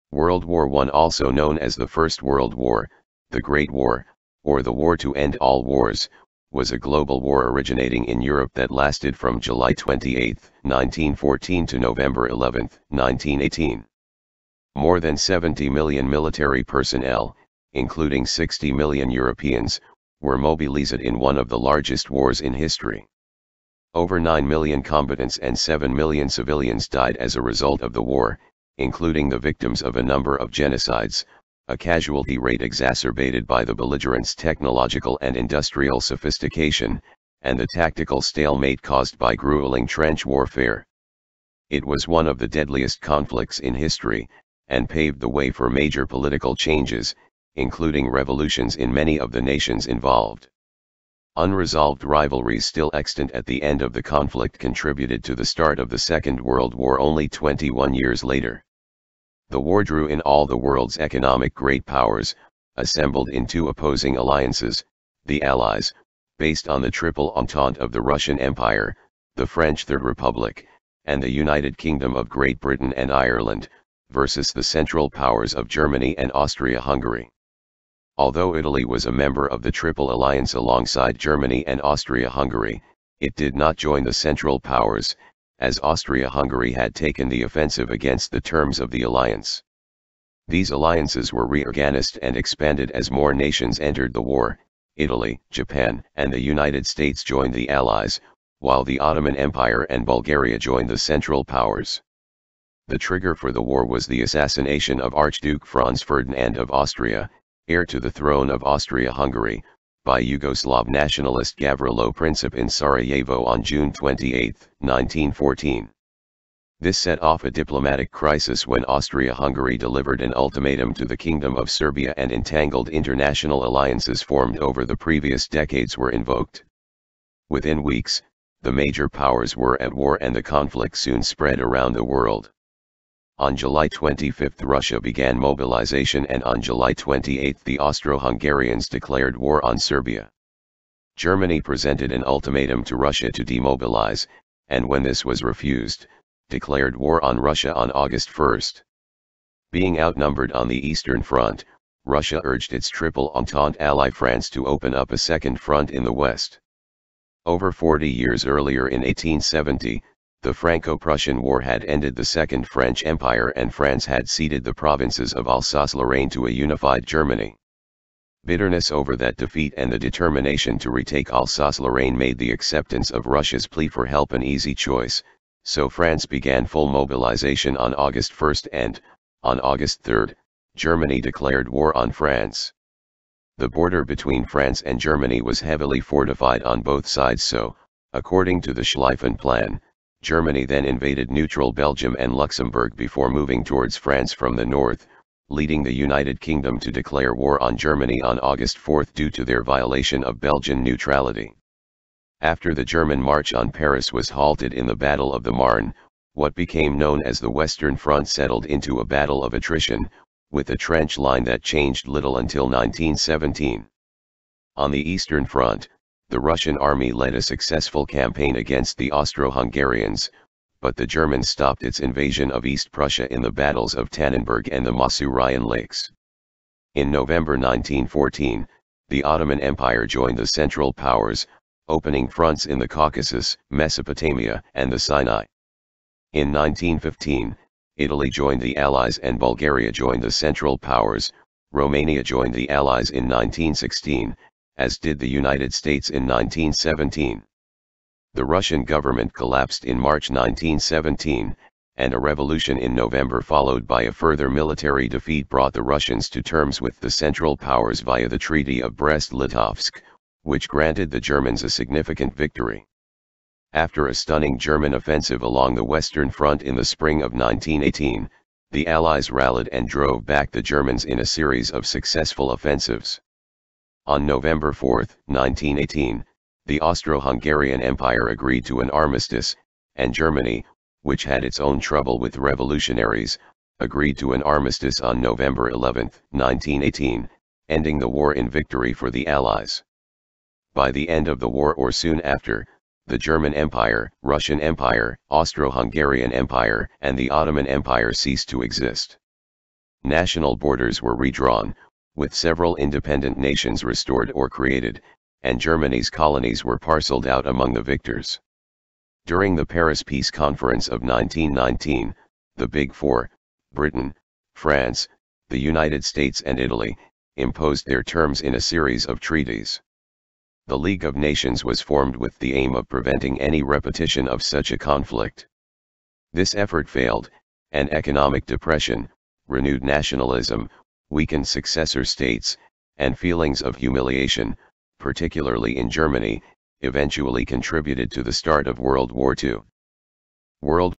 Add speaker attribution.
Speaker 1: World War I, also known as the First World War, the Great War, or the War to End All Wars, was a global war originating in Europe that lasted from July 28, 1914 to November 11, 1918. More than 70 million military personnel, including 60 million Europeans, were mobilized in one of the largest wars in history. Over 9 million combatants and 7 million civilians died as a result of the war, including the victims of a number of genocides, a casualty rate exacerbated by the belligerents' technological and industrial sophistication, and the tactical stalemate caused by gruelling trench warfare. It was one of the deadliest conflicts in history, and paved the way for major political changes, including revolutions in many of the nations involved. Unresolved rivalries still extant at the end of the conflict contributed to the start of the Second World War only 21 years later. The war drew in all the world's economic great powers, assembled in two opposing alliances, the Allies, based on the Triple Entente of the Russian Empire, the French Third Republic, and the United Kingdom of Great Britain and Ireland, versus the Central Powers of Germany and Austria-Hungary. Although Italy was a member of the Triple Alliance alongside Germany and Austria-Hungary, it did not join the Central Powers, as Austria-Hungary had taken the offensive against the terms of the alliance. These alliances were reorganized and expanded as more nations entered the war. Italy, Japan, and the United States joined the Allies, while the Ottoman Empire and Bulgaria joined the Central Powers. The trigger for the war was the assassination of Archduke Franz Ferdinand of Austria, heir to the throne of Austria-Hungary, by Yugoslav nationalist Gavrilo Princip in Sarajevo on June 28, 1914. This set off a diplomatic crisis when Austria-Hungary delivered an ultimatum to the Kingdom of Serbia, and entangled international alliances formed over the previous decades were invoked. Within weeks, the major powers were at war and the conflict soon spread around the world. On July 25 Russia began mobilization, and on July 28 the Austro-Hungarians declared war on Serbia. Germany presented an ultimatum to Russia to demobilize, and when this was refused, declared war on Russia on August 1. Being outnumbered on the Eastern Front, Russia urged its Triple Entente ally France to open up a second front in the West. Over 40 years earlier, in 1870, the Franco-Prussian War had ended the Second French Empire, and France had ceded the provinces of Alsace-Lorraine to a unified Germany. Bitterness over that defeat and the determination to retake Alsace-Lorraine made the acceptance of Russia's plea for help an easy choice, so France began full mobilization on August 1, and, on August 3, Germany declared war on France. The border between France and Germany was heavily fortified on both sides, so, according to the Schlieffen Plan, Germany then invaded neutral Belgium and Luxembourg before moving towards France from the north, leading the United Kingdom to declare war on Germany on August 4 due to their violation of Belgian neutrality. After the German march on Paris was halted in the Battle of the Marne, what became known as the Western Front settled into a battle of attrition, with a trench line that changed little until 1917. On the Eastern Front, the Russian army led a successful campaign against the Austro-Hungarians, but the Germans stopped its invasion of East Prussia in the battles of Tannenberg and the Masurian Lakes. In November 1914, the Ottoman Empire joined the Central Powers, opening fronts in the Caucasus, Mesopotamia, and the Sinai. In 1915, Italy joined the Allies and Bulgaria joined the Central Powers. Romania joined the Allies in 1916, as did the United States in 1917. The Russian government collapsed in March 1917, and a revolution in November followed by a further military defeat brought the Russians to terms with the Central Powers via the Treaty of Brest Litovsk, which granted the Germans a significant victory. After a stunning German offensive along the Western Front in the spring of 1918, the Allies rallied and drove back the Germans in a series of successful offensives. On November 4, 1918, the Austro-Hungarian Empire agreed to an armistice, and Germany, which had its own trouble with revolutionaries, agreed to an armistice on November 11, 1918, ending the war in victory for the Allies. By the end of the war or soon after, the German Empire, Russian Empire, Austro-Hungarian Empire, and the Ottoman Empire ceased to exist. National borders were redrawn, with several independent nations restored or created, and Germany's colonies were parceled out among the victors. During the Paris Peace Conference of 1919, the Big Four, Britain, France, the United States and Italy, imposed their terms in a series of treaties. The League of Nations was formed with the aim of preventing any repetition of such a conflict. This effort failed, and economic depression, renewed nationalism, weakened successor states, and feelings of humiliation, particularly in Germany, eventually contributed to the start of World War II. World